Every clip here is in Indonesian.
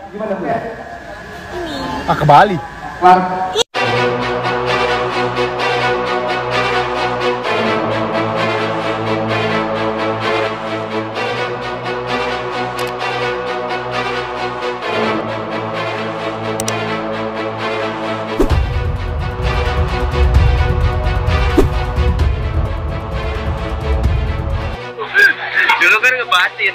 Gimana Bu? Ah, ke Bali. Dulu kan ngebatin.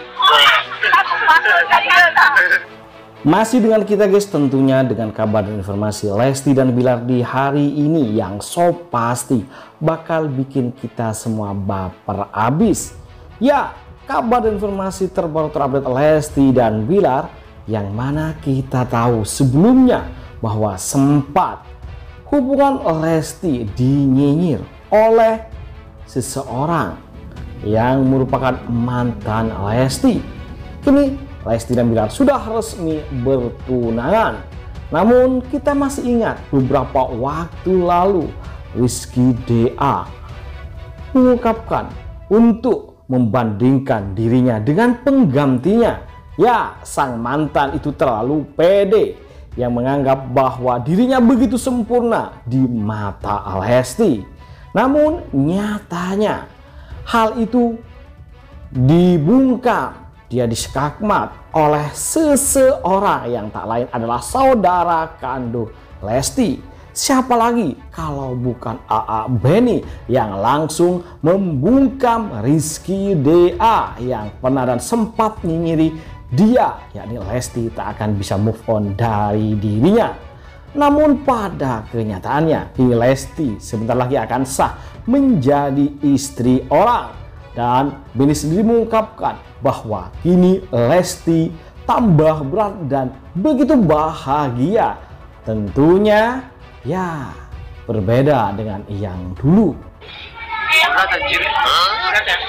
Masih dengan kita guys, tentunya dengan kabar dan informasi Lesti dan Bilar di hari ini yang so pasti bakal bikin kita semua baper abis. Ya, kabar dan informasi terbaru terupdate Lesti dan Bilar yang mana kita tahu sebelumnya bahwa sempat hubungan Lesti dinyinyir oleh seseorang yang merupakan mantan Lesti. Kini Lesti dan Bilar sudah resmi bertunangan. Namun kita masih ingat beberapa waktu lalu Rizky DA mengungkapkan untuk membandingkan dirinya dengan penggantinya. Ya, sang mantan itu terlalu pede yang menganggap bahwa dirinya begitu sempurna di mata Lesti. Namun nyatanya hal itu dibungkam, dia diskakmat oleh seseorang yang tak lain adalah saudara kandung Lesti. Siapa lagi kalau bukan AA Benny yang langsung membungkam Rizky DA yang pernah dan sempat nyinyiri dia, yakni Lesti tak akan bisa move on dari dirinya. Namun pada kenyataannya ini Lesti sebentar lagi akan sah menjadi istri orang. Dan Benny sendiri mengungkapkan bahwa kini Lesti tambah berat dan begitu bahagia. Tentunya ya berbeda dengan yang dulu. Berat anjir. Berat ya?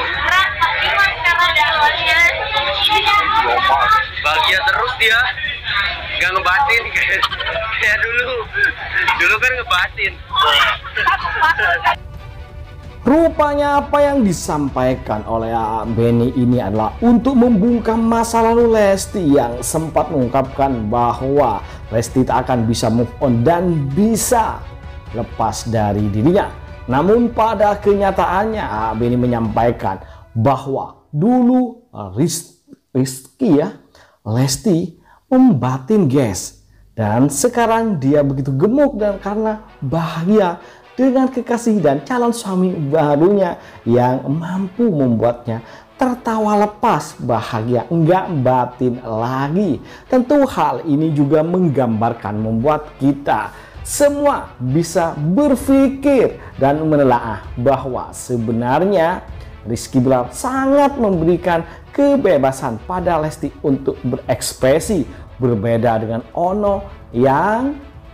Bahagia terus dia. Gak ngebatin kayak dulu. Dulu kan ngebatin. Rupanya apa yang disampaikan oleh Benny ini adalah untuk membungkam masa lalu Lesti yang sempat mengungkapkan bahwa Lesti tak akan bisa move on dan bisa lepas dari dirinya. Namun pada kenyataannya Benny menyampaikan bahwa dulu Rizky Lesti membatin guys, dan sekarang dia begitu gemuk dan karena bahagia dengan kekasih dan calon suami barunya yang mampu membuatnya tertawa lepas bahagia, enggak batin lagi. Tentu hal ini juga menggambarkan membuat kita semua bisa berpikir dan menelaah bahwa sebenarnya Rizky Bilar sangat memberikan kebebasan pada Lesti untuk berekspresi, berbeda dengan Ono yang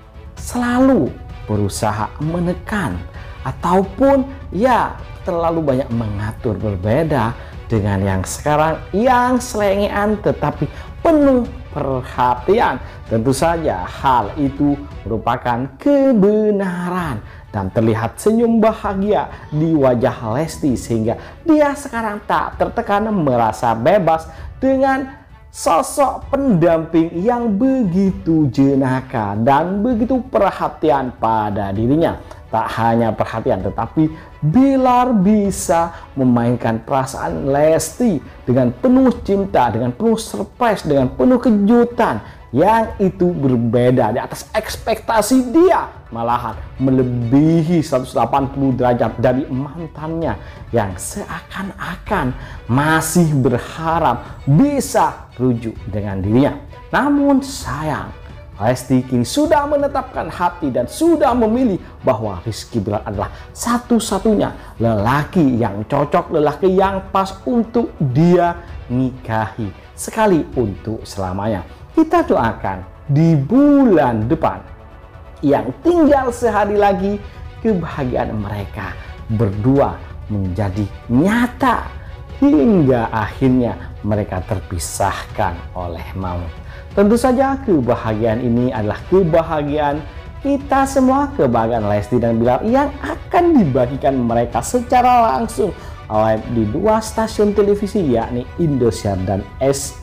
selalu berusaha menekan ataupun ya terlalu banyak mengatur, berbeda dengan yang sekarang yang selengean tetapi penuh perhatian. Tentu saja hal itu merupakan kebenaran dan terlihat senyum bahagia di wajah Lesti sehingga dia sekarang tak tertekan, merasa bebas dengan sosok pendamping yang begitu jenaka dan begitu perhatian pada dirinya. Tak hanya perhatian tetapi Bilar bisa memainkan perasaan Lesti dengan penuh cinta, dengan penuh surprise, dengan penuh kejutan yang itu berbeda di atas ekspektasi dia, malahan melebihi 180 derajat dari mantannya yang seakan-akan masih berharap bisa rujuk dengan dirinya. Namun sayang, Lesti kini sudah menetapkan hati dan sudah memilih bahwa Rizky Bilar adalah satu-satunya lelaki yang cocok, lelaki yang pas untuk dia nikahi sekali untuk selamanya. Kita doakan di bulan depan yang tinggal sehari lagi kebahagiaan mereka berdua menjadi nyata hingga akhirnya mereka terpisahkan oleh maut. Tentu saja kebahagiaan ini adalah kebahagiaan kita semua, kebahagiaan Lesti dan Bilar yang akan dibagikan mereka secara langsung oleh di dua stasiun televisi yakni Indosiar dan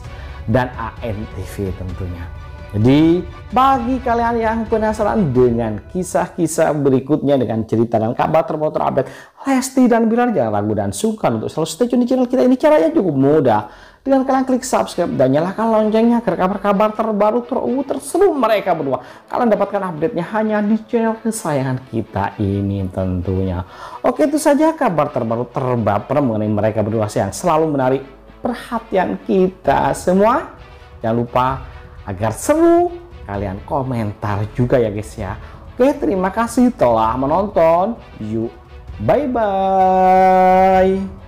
dan ANTV tentunya. Jadi bagi kalian yang penasaran dengan kisah-kisah berikutnya, dengan cerita dan kabar terbaru terupdate Lesti dan Bilar, jangan ragu dan sungkan untuk selalu stay tune di channel kita ini. Caranya cukup mudah, dengan kalian klik subscribe dan nyalakan loncengnya agar kabar-kabar terbaru terseru mereka berdua kalian dapatkan update-nya hanya di channel kesayangan kita ini tentunya. Oke, itu saja kabar terbaru terbaper mengenai mereka berdua yang selalu menarik perhatian kita semua. Jangan lupa agar seru, kalian komentar juga ya guys ya. Oke, terima kasih telah menonton. Yuk, bye-bye.